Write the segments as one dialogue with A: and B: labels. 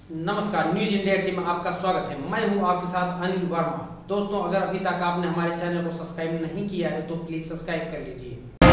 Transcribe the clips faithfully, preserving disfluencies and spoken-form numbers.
A: नमस्कार, news India team में आपका स्वागत है। मैं हूं आपके साथ अनिल वर्मा। दोस्तों, अगर अभी तक आपने हमारे चैनल को सब्सक्राइब नहीं किया है तो प्लीज सब्सक्राइब कर लीजिए।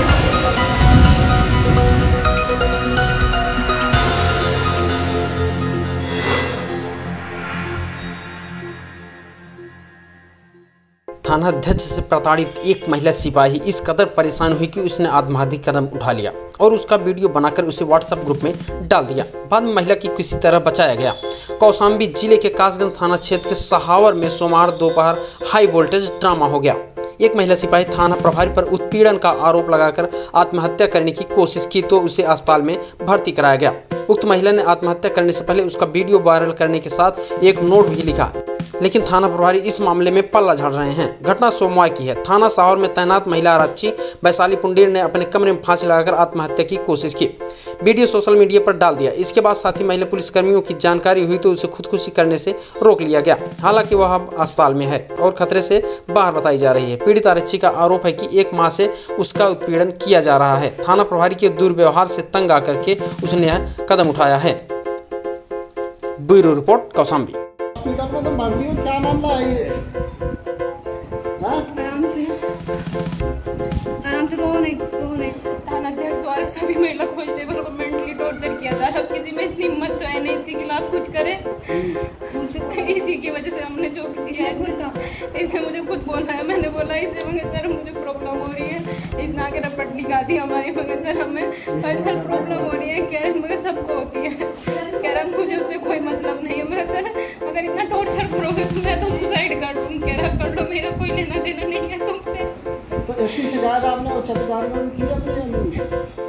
A: थाना अध्यक्ष से प्रताड़ित एक महिला सिपाही इस कदर परेशान हुई कि उसने आत्महत्या कदम उठा लिया और उसका वीडियो बनाकर उसे व्हाट्सएप ग्रुप में डाल दिया। बाद में महिला की किसी तरह बचाया गया। कौशाम्बी जिले के कासगंज थाना क्षेत्र के सहावर में सोमवार दोपहर हाई वोल्टेज ड्रामा हो गया। एक महिला सिपाही थाना प्रभारी पर उत्पीड़न का आरोप लगाकर आत्महत्या करने की कोशिश की तो उसे अस्पताल में भर्ती कराया गया। उक्त महिला ने आत्महत्या करने से पहले उसका वीडियो वायरल करने के साथ एक नोट भी लिखा, लेकिन थाना प्रभारी इस मामले में पल्ला झाड़ रहे हैं। घटना सोमवार की है। थाना सहावर में तैनात महिला आरक्षी वैशाली पुंडीर ने अपने कमरे में फांसी लगाकर आत्महत्या की कोशिश की। वीडियो सोशल मीडिया पर डाल दिया। इसके बाद साथी महिला पुलिसकर्मियों की जानकारी हुई तो उसे खुदकुशी करने से रोक लिया गया। हालांकि वह अब अस्पताल में है और खतरे से बाहर बताई जा रही है। पीड़ित आरक्षी का आरोप है कि एक माह से उसका उत्पीड़न किया जा रहा है। थाना प्रभारी के दुर्व्यवहार से तंग आकर के उसने यह कदम उठाया है। Bureau report, Kaushambi.
B: हॉस्पिटल में तो भर्ती हो, क्या मामला है ये? हाँ?
C: आराम से आराम से रो नहीं रो नहीं थाना अध्यक्ष द्वारा सभी महिला कांस्टेबल को मेंटली टॉर्चर किया जा रहा है। किसी में इतनी हिम्मत तो है नहीं इसके खिलाफ कुछ करे। इसी की वजह से हमने जो किया है, इसने मुझे खुद बोला है। मैंने बोला इसे, मगर सर मुझे प्रॉब्लम हो रही है, इसने आके रपट निकाल दी हमारी, मगर सर हमें पर्सनल प्रॉब्लम हो रही है। कह रहे मगर सबको होती है, कह रहा मुझे उससे कोई मतलब नहीं है। मगर सर अगर इतना टॉर्चर करोगे तो मैं तो सुसाइड कर दूँ। कह रहा कर लो, मेरा कोई लेना देना नहीं है तुमसे।
B: तो इसकी शिकायत आपने उच्च अधिकारियों से की अपनी या नहीं?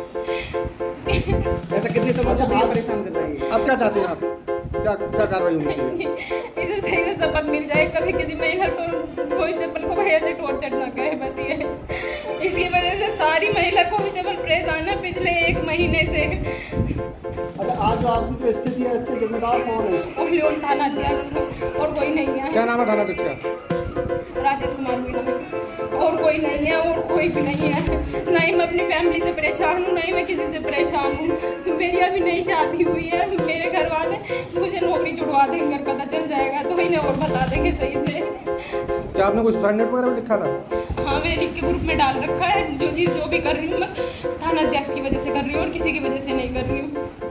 D: ऐसा कितने समय से आप परेशान कर रही है? अब क्या चाहते हैं आप? क्या क्या कार्रवाई होनी चाहिए?
C: इसे सही से सबक मिल जाए, कभी किसी महिला कांस्टेबल को ऐसे टॉर्चर ना करे, बस ये। इसकी वजह से सारी महिला कांस्टेबल परेशान है पिछले एक महीने से।
B: अच्छा, आज जो आपकी जो स्थिति है इसके जिम्मेदार कौन है?
C: ओनली ओन थाना अध्यक्ष और कोई नहीं है।
D: क्या नाम है थाना अध्यक्ष?
C: राजेश कुमार मीना है और कोई नहीं है, और कोई भी नहीं है। ना ही मैं अपनी फैमिली से परेशान हूँ, ना ही मैं किसी से परेशान हूँ। मेरी अभी नई शादी हुई है। मेरे घर वाले मुझे नौकरी छुड़वा देंगे, अगर पता चल जाएगा तो इन्हें और बता देंगे सही से।
D: क्या आपने कुछ सुसाइड नोट वगैरह भी लिखा था?
C: हाँ, मैंने लिख के ग्रुप में डाल रखा है। जो चीज़ जो भी कर रही हूँ मैं थाना अध्यक्ष की वजह से कर रही हूँ और किसी की वजह से नहीं कर रही हूँ।